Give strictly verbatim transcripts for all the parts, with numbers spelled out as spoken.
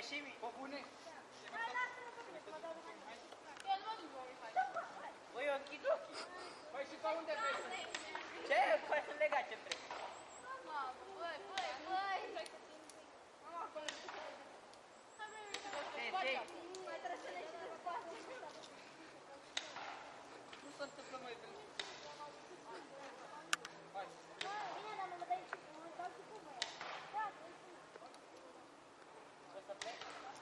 și mie. Bă, bune. Băi, ochi dochi. Păi și pe unde vrei? Ce? Păi sunt legat ce vrei. Băi, băi, băi. Hei, hei. Mai trăsele și de spate. Nu se întâmplă mai bine. Hai. Bine, dar mă dai și mă dau și cum mă ia. Da, O să plec?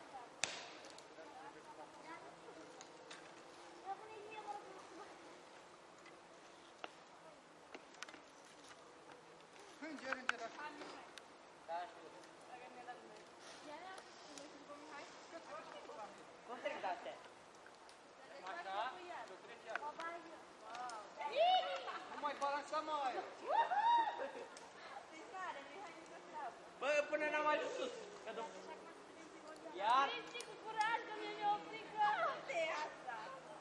rămâne-i mie, mă rog, mă. Înger, înger, așa. Da, știu. Cum trec de astea? Așa, să treci iar. Nu mai balansa mai. Bă, până n-am ajuns sus. Că dăm. Iar? Treci cu curaj, că mie mi-e o frică. Ce e asta?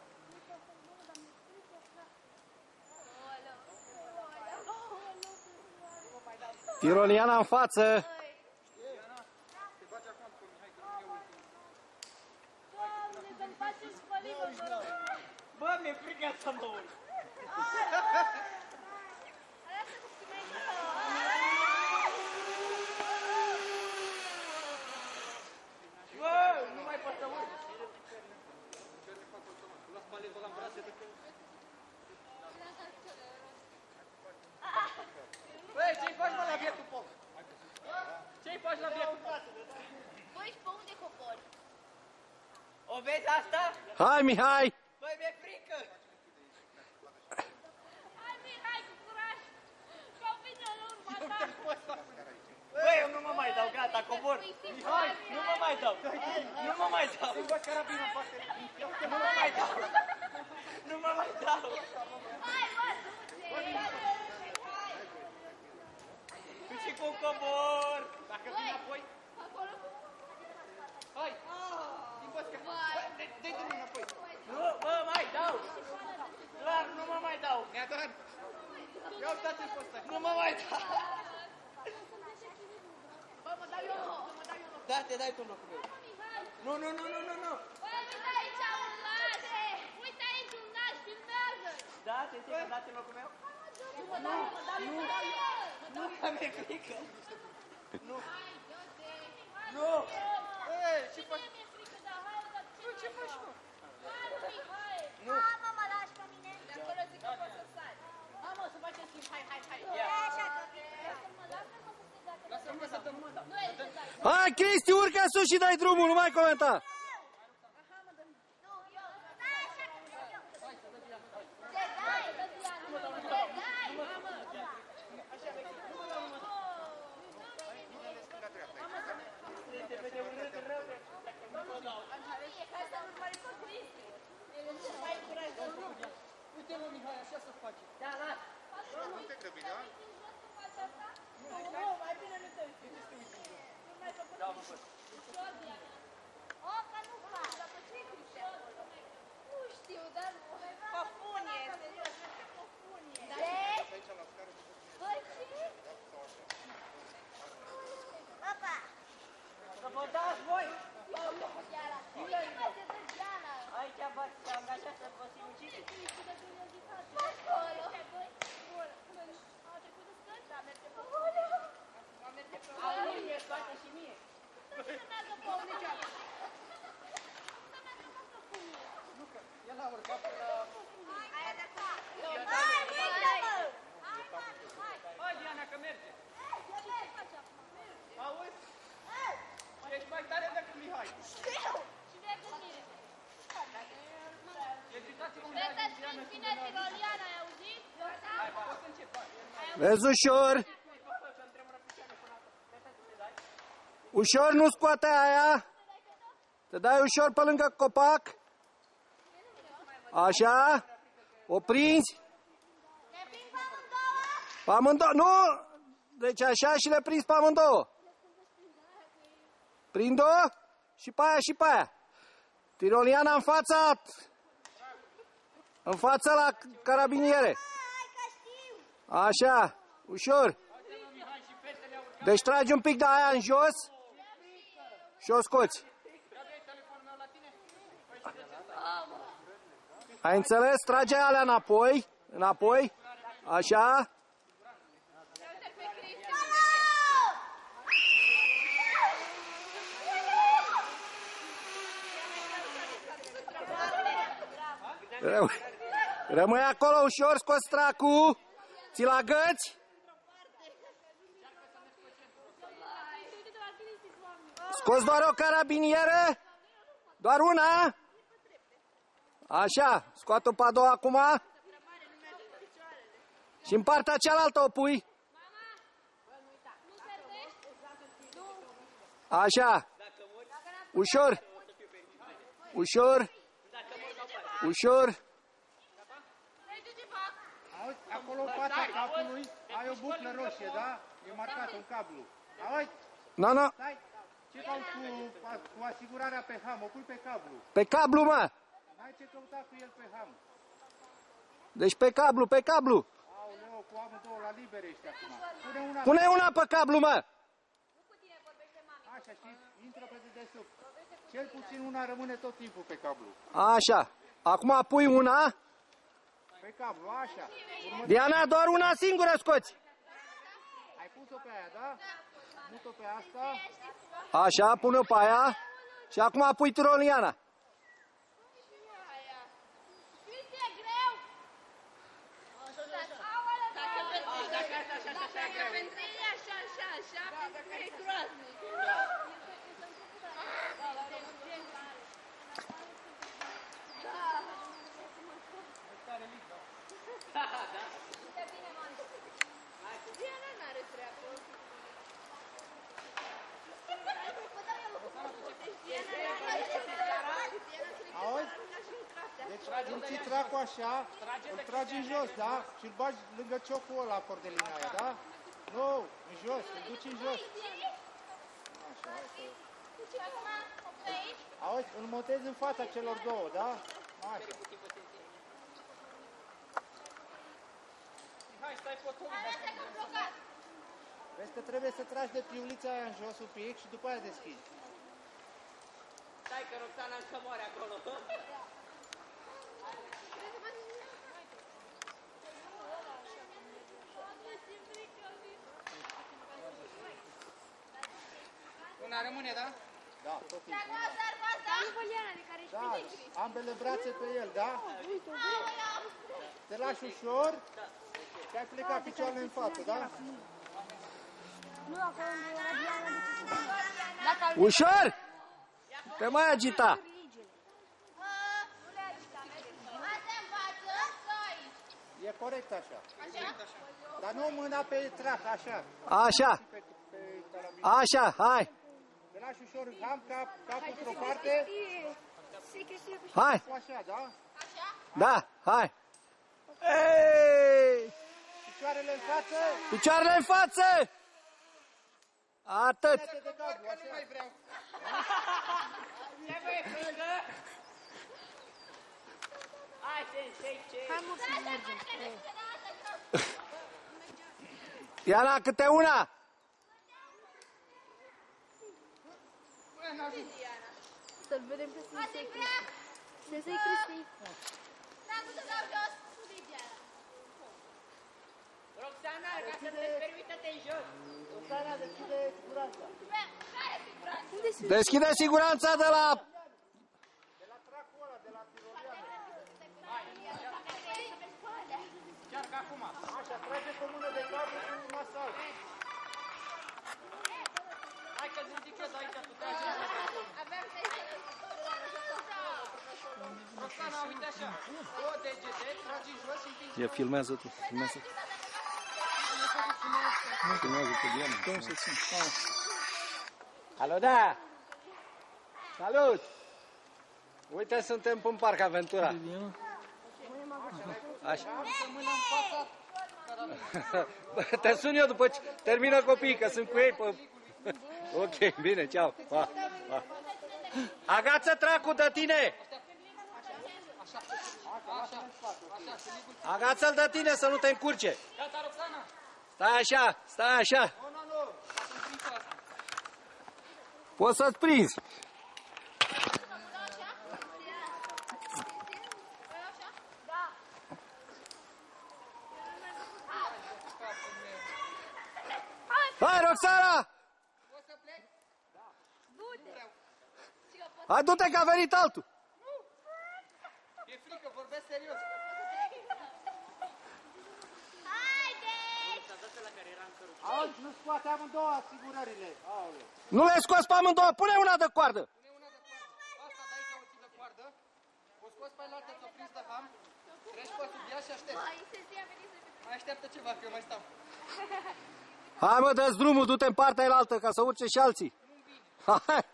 Tiroliana în față. Te bagi acum cu Mihai, că nu e ultimul. Doamne, să-mi faceți spălivă, vă rog. Bă, mi-e frică să mă urc. Lasă-te să mai Bă, nu mai pot să urc. Ce ne fac automat? Tu las palezul ăla în brațe de că... Băi, ce-i faci, mă, la bietul pop? Ce-i faci la bietul pop? Băi, și pe unde cobori? O vezi asta? Hai, Mihai! Băi, mi-e frică. Hai, Mihai, cu curaj! Că-o vine în urma ta! Băi, eu nu mă mai dau, gata, cobor. Mihai, Nu mă mai dau. Nu mă mai dau. Să-mi bați carabina în față. Nu mă mai dau. Nu mă mai dau. Hai, mă, du-te! Tu și cum cobor. Dacă vin apoi, Acolo? hai. Din bați carabina. Dă-i drumul înapoi. Nu, bă, mai dau. Clar, nu mă mai dau. Neadan. Ia uitați-l pe ăsta. Nu mă mai dau. Bă, mă dau eu, mă dau eu. Da, te dai tu în locul meu. Nu, nu, nu, nu, nu, nu. Bă, uite aici un nas! Uite aici un nas, filmează! Da, te zic că dați în locul meu? Mă dau eu, mă dau eu, mă dau eu! Nu, că mi-e frică. Nu. Hai, dă-te! Nu. Ei, ce Și faci? mie mi-e frică, dar hai, dar ce Ce faci, mă? Hai, Mihai! Nu. Ha, mă, mă lași pe mine? De acolo zic că poți să sari. Ha, mă, să facem schimb, hai, hai, hai! Ia. Așa, lasă-mă, lasă-mă să te dacă... Lasă-mă să dăm. Nu e să dai. Hai, Cristi, urcă sus și dai drumul, nu mai comenta. Aha, mă, dă-mi. Nu, eu. Stai așa, că vreau eu. Te dai! Te dai! Mamă! Te vede un râd rău de... Hai să urmărim pe Cristi. Mai curajos. Uite, mă, Mihai, așa se face. Da, las. Nu te grăbi, da? Nu, mai bine nu te uiți. Nu mai făcut. Da, mă, bă. O, că nu fac. Dar pe ce Cristi acolo? Nu știu, dar nu. Păpunie, serios, este păpunie. Ce? Băi, ce? Papa! Să vă dați voi. Uite, mă, se dă Diana. Aici v-ați angajat să vă simuciți. Acolo. A trecut de stânga? Da, merge pe acolo. Merge pe acolo. Au mie, toate și mie. Să meargă pe acolo. Să meargă pe păpunie. Nu, că el a urcat pe la... Aia de acolo. Hai, uite-mă! Hai, mami, hai! Hai, Diana, că merge. Ce faci acum? Auzi? Ești mai tare decât Mihai. Știu! Și merge bine. Exitați-vă un Vrei să springi bine tiroliana, ai auzit? Hai, o să încep. Vezi ușor. Ușor, nu scoate aia. Te dai ușor pe lângă copac. Așa. O prinzi. Ne prind pe amândouă? Pe amândouă. Nu. Deci așa și le prinzi pe amândouă. Prind-o și pe aia și pe aia. Tiroliana în fața. În fața la carabiniere. Hai că știu! Așa. Ușor. Deci tragi un pic de aia în jos și o scoți. Ai înțeles? Trage alea înapoi. Înapoi. Așa. Rămâi acolo ușor, scoți tracul. Ți-l agăți. Scoți doar o carabinieră. Doar una. Așa, scoate-o pe a doua acum. Și în partea cealaltă o pui. Așa. Ușor. Ușor. Ușor. Auzi, acolo în fața capului ai o buclă roșie, da? E marcat un cablu. Auzi, Nu, nu. stai. Ce cauți cu, cu asigurarea pe ham? O pui pe cablu. Pe cablu, mă. N-ai ce căuta cu el pe ham. Deci pe cablu, pe cablu. Aoleu, cu amândouă la liber ești acum. Pune una, Pune una pe cablu, mă. așa, și intră pe dedesubt. Cel puțin una rămâne tot timpul pe cablu. Așa. Acum pui una. Pe cablu, așa. Urmă... Diana, doar una singură scoți. Ai pus-o pe aia, da? Mut-o pe asta. Așa, pune-o pe aia. Și acum pui tiroliana. Auzi? Deci îmi ții tracul așa, îl tragi în jos, da? Și îl bagi lângă ciocul ăla, cordelina aia, da? Nu, în jos, îl duci în jos. Așa, hai să... Auzi, îl montezi în fața celor două, da? Așa. Hai, stai potul. Vezi că trebuie să tragi de piulița aia în jos un pic și după aia deschizi. Stai că Roxana încă moare acolo. Una rămâne, da? Da, tot timpul. Da, ambele brațe pe el, da? Te lași ușor și ai plecat picioarele în față, da? Ușor! Te mai agita. E corect așa. Dar nu mâna pe trac, așa. Așa. Pe, pe carabin. Așa, hai. Te lași ușor în ham, cap, capul într-o parte. Hai. Cu așa, da? Da, hai. Ei! Picioarele în față. Picioarele în față! Atât. Ia-te de cablu, așa. Nu mai vreau. Ce băi, frângă? Hai, sensei, ce? Diana, câte una? Să-l vedem pe Sensei Cristi. Sensei Cristi. Roxana, ca să te permită-te în jos. Roxana, deschide siguranța. Deschide siguranța de la... De la tracul ăla, de la tiroliană. Cearcă acum. Așa, trage pe mână de cablu cu un masal. Hai că-ți ridichez aici, tu tragi în jos. Roxana, uite așa. Două degete, tragi în jos și împingi. Ia, filmează tu, filmează. Nu, filmează pe Diana. Cum să țin? Alo, da! Salut! Uite, suntem în Parc Aventura. Așa. Te sun eu după ce termină copiii, că sunt cu ei pe... Ok, bine, ceau. Pa, pa. Agață tracul de tine! Agață-l de tine să nu te încurce. Gata, Roxana? Stai așa, stai așa. Nu, nu, nu. Să-mi prind cu asta. Poți să-ți prinzi. Hai, du-te că a venit altul. E frică, vorbesc serios. Haideți! Auzi, nu scoate amândouă asigurările. Aoleu. Nu le-ai scos pe amândouă, pune una de coardă. Pune una de coardă. Asta de aici o ții de coardă. O scoți pe alaltă, ți-o prins de ham. Treci pe sub ea și aștepți. Mai se zi, a venit să vedem. Mai așteaptă ceva, că eu mai stau. Hai mă, dă-ți drumul, du-te în partea elaltă ca să urce și alții. Hai.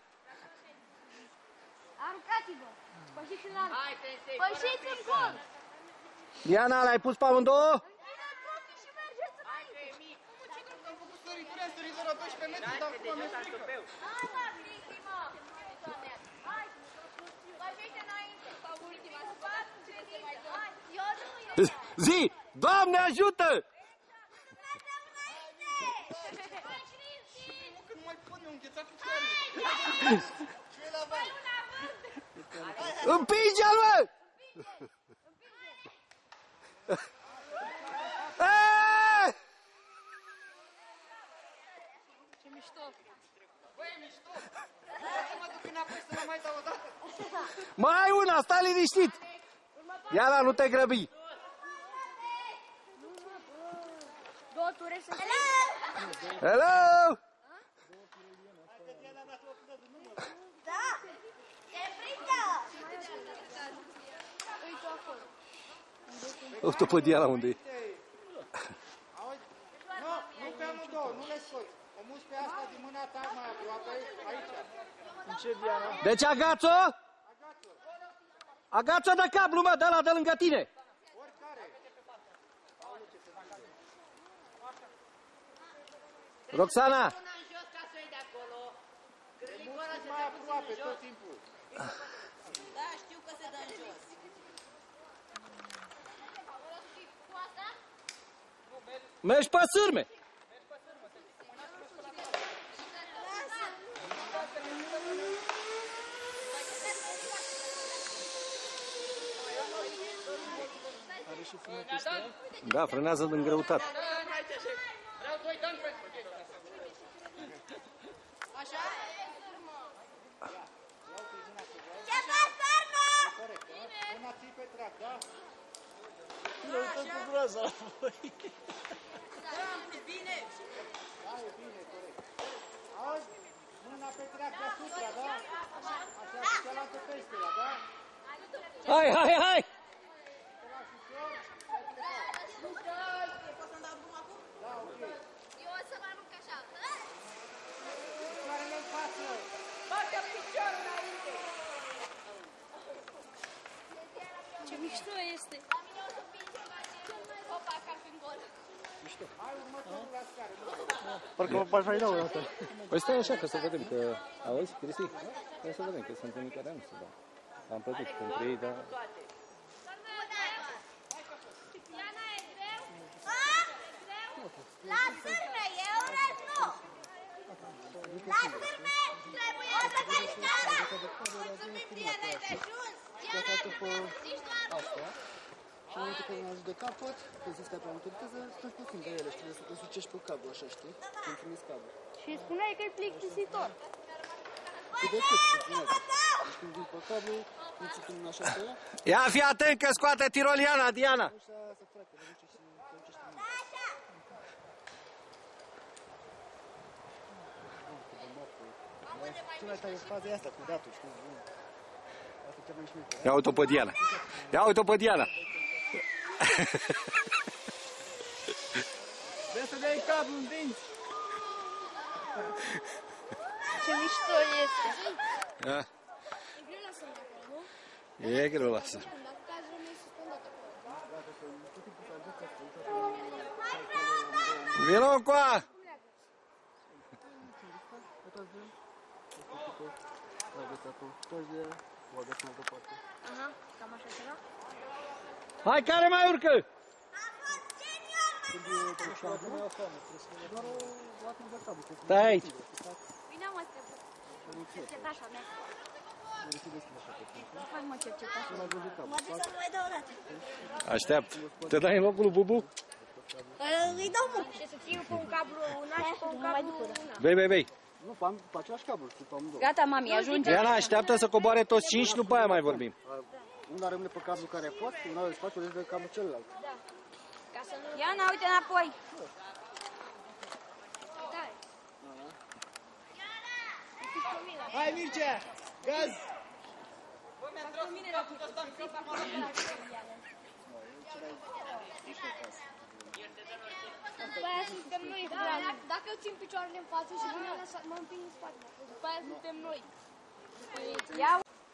Aruncați-vă! Pășiți în alt! Pășiți în gol! Diana, l-ai pus pe amândouă? Închinați ochii și mergeți înainte! Am făcut sărituri, am sărit de la doisprezece metri, dar acum mi-e frică. Asta, victima! Hai! Pășiți înainte! Sau ultima, să facă cine se mai dă! Eu nu, eu! Zi, Doamne ajută! Nu, că nu mai pot, mi-au înghețat picioarele. Ce e la bani? Împinge-l, mă! Eee! Ce mișto! Băi, e mișto. Să mă duc înapoi să mă mai dau o dată. Mai una, stai liniștit! Diana, nu te grăbi! Două ture sunt... Hello! Da! Se prindă! Uite acolo. Uite pe Diana unde e. Auzi? Nu, nu pe amândouă, nu le scoți. O muți pe asta din mâna ta mai aproape, aici. Deci agaț-o? Agaț-o de cablu, mă, de ăla de lângă tine. Oricare. Roxana! Mai aproape tot timpul. Da, știu că se dă în jos. Mergi pe sârme! Da, frânează din greutate. Vreau doi dani pentru chestia asta. Așa? Ce faci, fermă? Corect, da? Mâna ții pe trac, da? Bine. Da, e bine, corect. Auzi? Mâna pe trac deasupra, da? Așa, și cealaltă peste ea, da? Hai, hai, hai! Poți să-mi dau drumul acum? Da, ok. Eu o să mă arunc așa. Picioarele în față. Bate piciorul înainte. Ce mișto este! La mine o să pinge opa ca fi în gol. Hai următorul la scară. Parcă mă faci mai dau o dată. Păi stai așa, că să vedem că... Auzi, Cristi? Hai să vedem că sunt în care nu se dau. Am plătit pentru ei, dar... Diana, e greu? A? La sârme, eu urăsc, nu! La sârme trebuie să faci asta! Mulțumim, Diana, ai de ajuns. Diana, zici doar nu! Și în momentul când ajungi de capăt, când se scapă în viteză, stai puțin de ele și trebuie să te sucești pe cablu, așa, știi? Când trimis cablu. Și spuneai că e plictisitor. Cât de cât, să trimează. Deci când vin pe cablu, nu ți pun așa pe ea, Ia fi atent că scoate tiroliana, Diana! așa se fracă, le duce și te duce și trimis. Cea mai tare fază e asta cu datul, știi? Asta e cea mai șmecă. Ia uite-o pe Diana! Ia uite-o pe Diana! Vrei să dai cablu în dinți? Ce mișto este! Ia. E greu la sârme acolo, nu? E greu la sârme. Dacă caz rămâi suspendat acolo. Vino încoa! Aha, cam așa ceva? Hai, care mai urcă? Stai aici. Bine, mă, cercetașa mea. Hai, mă, cercetașa. Mă duc să-l mai dau o dată. Așteaptă. Te dai în locul lui Bubu? Îi dau mult. Și să ții pe un cablu una și pe un cablu una. Bei, bei, bei. Nu, pe, am- pe același cablu, pe amândouă. Gata, mami, ajunge. Diana, așteaptă să coboare toți cinci, după aia mai vorbim. Una rămâne pe cablu care poate, una are spațiu, restul de cablu celălalt. Iana, uite înapoi. Hai, Mircea! Gaz! După aia suntem noi. Da, dacă eu țin picioarele în față și vine la mă împing în spate. După aia suntem noi. Ia.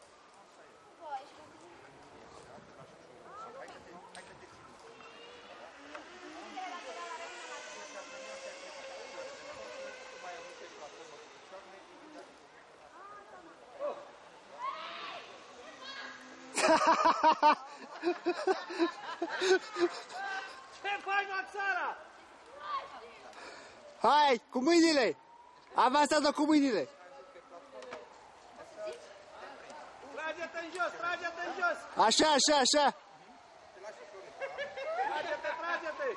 Ce faci, Maxara? Hai, cu mâinile! Avansează cu mâinile! Trage-te în jos, trage-te în jos! Așa, așa, așa! Trage-te, trage-te!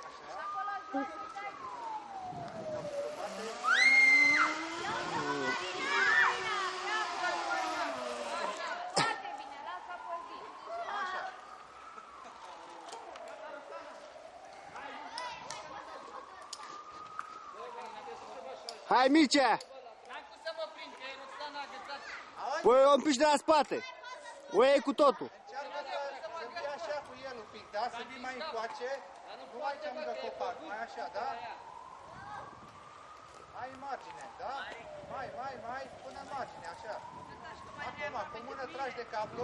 Hai, Mircea! N-am cum să mă prind, că e Roxana agățat. Păi o împiși de la spate! O iei cu totul! Încearcă să, să fii așa cu el un pic, da? Să vii mai încoace. Nu mai ce lângă copac, mai așa, da? Mai în margine, da? Mai, mai, mai, până în margine, așa. Acum, cu mână tragi de cablu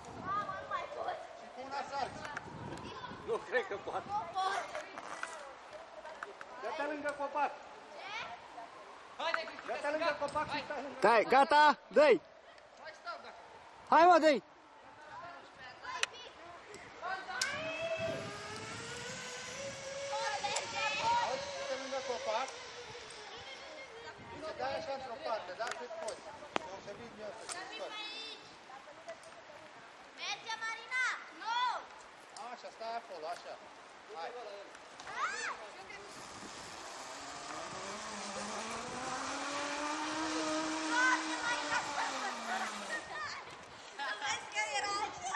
și cu una sarți. Nu cred că poate. Dă-te lângă copac! Haide, Cristi, Dă-te lângă copac și stai lângă... Stai, gata? Dă-i! mai stau dacă... Hai, mă, dă-i! Auzi, du-te lângă copac și să dai așa într-o parte, da? Cât poți. O să vin eu să te scot. Merge, Marina! Nu! Așa, stai acolo, așa. Hai. Foarte, Marina! Vezi că era aici?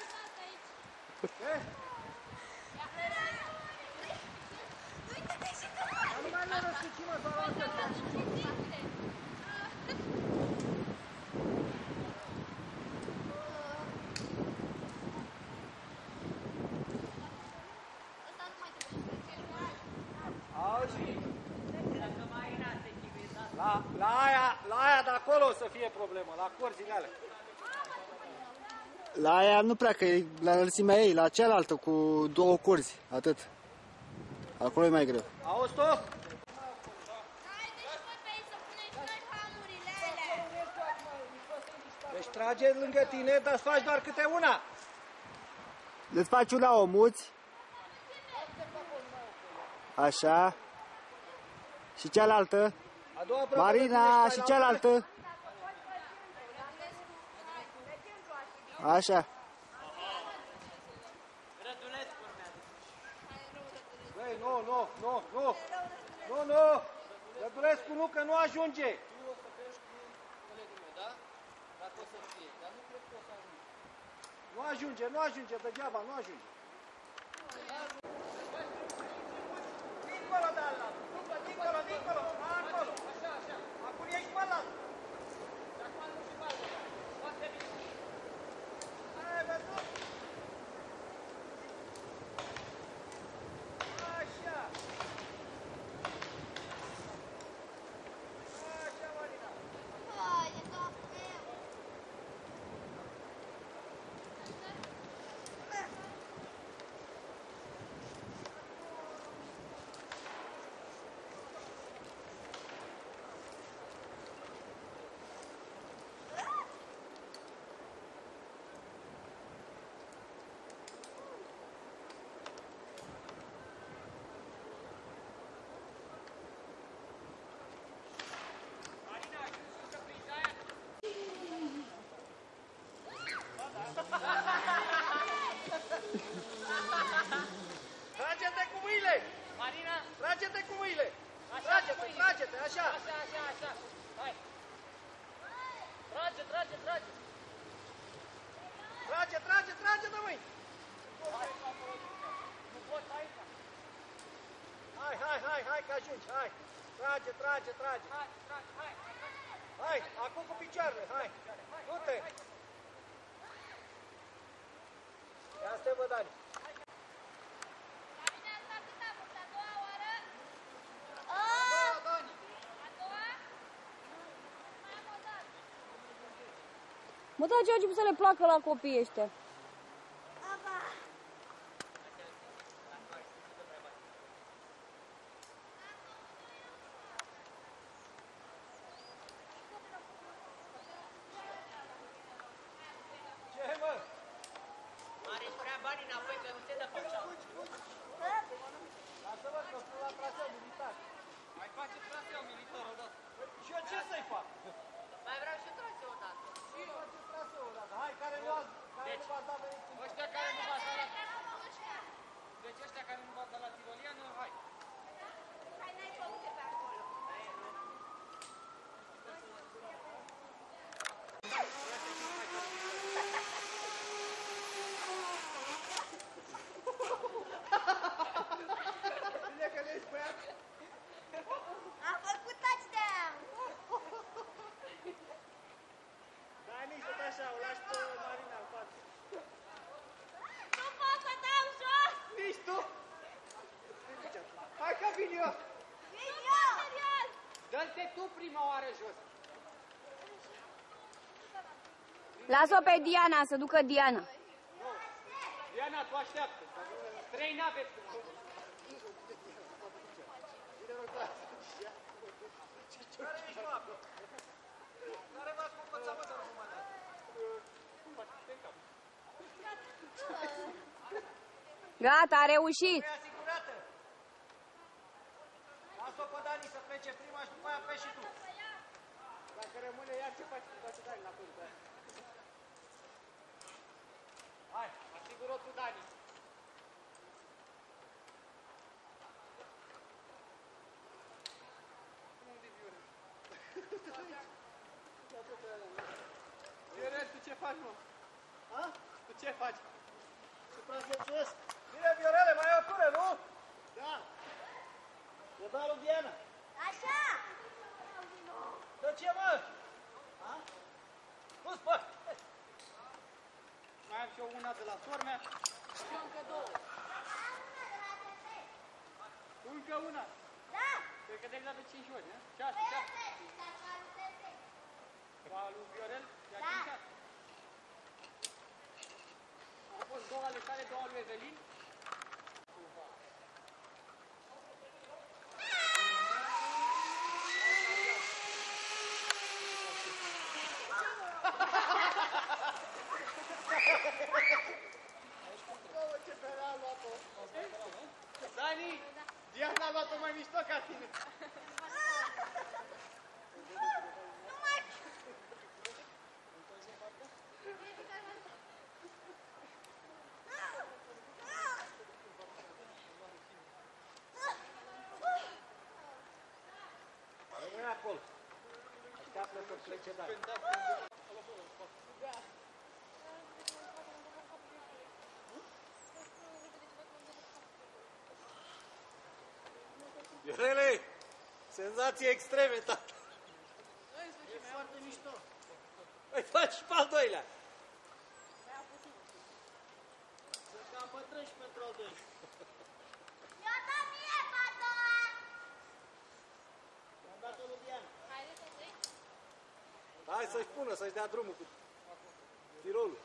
Uite-te și tu! Nu mai ne răsucim, mă, doar asta. Auzi? La, la, aia, la aia de acolo o să fie problemă, la corzile alea. La aia nu prea, că e la înălțimea ei, la cealaltă cu două curzi, atât. Acolo e mai greu. Auzi tu? Haideți, bă, pe aici să punem și noi hamurile alea! Deci trage lângă tine, dar îți faci doar câte una. Îți faci una o muți. Așa. Și cealaltă. A doua probă Marina de și tine, cealaltă. Așa. Băi, nu, nu, nu, nu. Nu, nu. Rădulescu nu, că nu ajunge. Nu ajunge, nu ajunge, degeaba, nu ajunge. Dincolo de ala, dincolo, dincolo, dincolo, acolo. Așa, așa. Acum ești pe ăla. Hai, văzut? Așa. Așa, Marina. Hai, e capul meu! mâini! Hai, hai, hai, hai că ajungi, hai! Trage, trage, trage! Hai, trage, hai! Hai, acum cu picioarele, hai! Du-te! Ia stai, bă, Dani! La mine asta atâta mult, a doua oară. Da, Dani! A doua. Mai am o dată. Mă, da, ceea ce să le placă la copiii ăștia. Ce, mă? Mare, își vrea banii înapoi, că nu se dă pe cealaltă. Lasă-mă că sunt la traseu militar. Mai face traseu militar odată. Și eu ce să-i fac? Mai vreau și traseu odată. Și eu face traseu odată. Hai, care nu ați, care Deci, nu v-ați dat veniți în Ăștia care nu v-ați dat la... Deci ăștia care nu v-ați dat la Tirolian, hai. Hai, n-ai făcute pe acolo. Bine că le-ești băiat. Am făcut touchdown! Dani, tot așa, o lași pe Marina în față. Nu pot să dau jos! Nici tu? Hai că vin eu. Vin eu! Serios! Dă-te tu prima oară jos. Lasă-o pe Diana, să ducă Diana. Diana, tu așteaptă. Trei n-aveți cum. Care ești, mă? Care v-ați compățat, mă, să nu mă dați? Gata, a reușit. E asigurată? Lasă-o pe Dani să plece prima și după aia pleci și tu. Dacă rămâne ea, ce faci cu toate Dani la pântă? Hai, asigură tu, Dani. Unde-i Viorel? Viorel, tu ce faci, mă? Ha? Tu ce faci? Supraviețuiesc. Bine, Viorele, mai ai o tură, nu? Da. Eu dau lui Diana. Așa! Dă ce, mă? Ha? Nu-ți fac. Mai am și eu una de la sormea. Și încă două. Încă una. Da! Cred că de-ai dat de cinci ori, ne? Șase, șase. Ba lui Viorel, i-a Da. cincea. Au fost două ale tale, două ale lui Evelin. Ce bere a luat-o. Dani, Diana a luat-o mai mișto ca tine. Nu mai... Rămâne acolo. Așteaptă să plece Dani. Viorele, senzații extreme, tată. E foarte mișto. Îi faci și pe al doilea. Sunt cam bătrâni și pentru al doilea. Eu dă mie pe a doua! I-am dat-o lui Diana. Hai să-și pună, să-și dea drumul cu tirolul.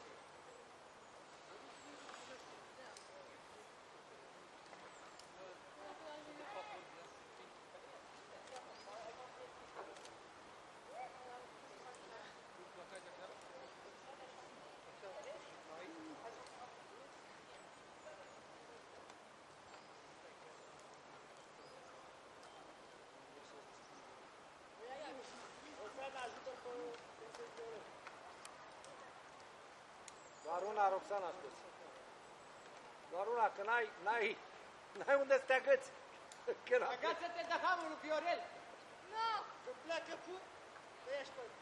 Doar una, Roxana, a spus. Doar una, că n-ai, n-ai, n-ai unde să te agăți. Că n-ai. Agață-te de hamul lui Viorel. Nu! Că pleacă tu, te ieși pe...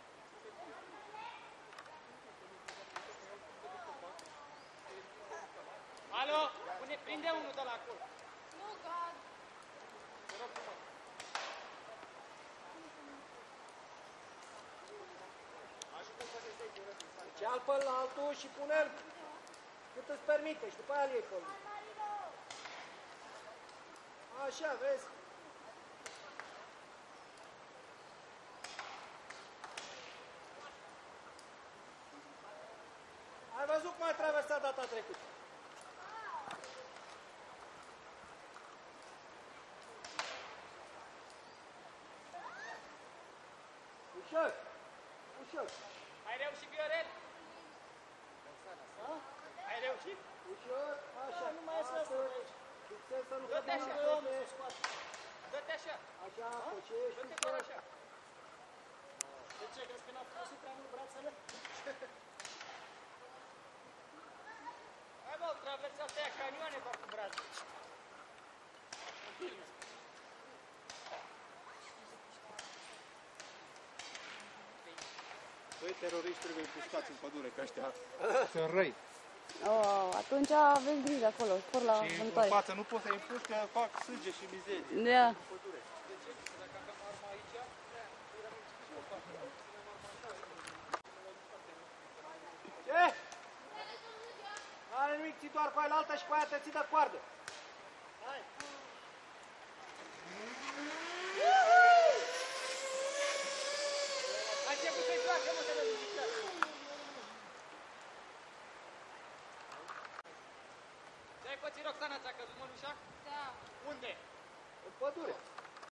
Alo, pune, prinde unul de la acolo. Nu, gad. Te rog frumos. Ce al pe altul și pune-l cât îți permite și după aia îl iei pe lui. Așa, vezi? Ai văzut cum ai traversat data trecută? Ușor, ușor. Ai reușit, Viorel? Ai reușit? Ușor, așa. Nu mai este asta. Fixez să nu Dă-te cadă așa. în spate. Dă-te așa. Așa, cocești, Dă-te doar ușor. așa. De ce? Crezi că n-a folosit prea mult brațele? Hai bă, traversați aia canioane fac cu brațele. Doi teroriști trebuie împușcați în pădure, că ăștia sunt răi. Oh, atunci aveți grijă acolo, spor la Și în vântoare. față nu poți să-i împuși, că fac sânge și mizerie. Da. Ce? N-are nimic, ții doar cu aia la alta și cu aia te ții de coardă. Hai. A început să-i facă, mă, să vă ziceți. Ce-ai pățit, Roxana? Ți-a căzut mănușa? Da. Unde? În pădure.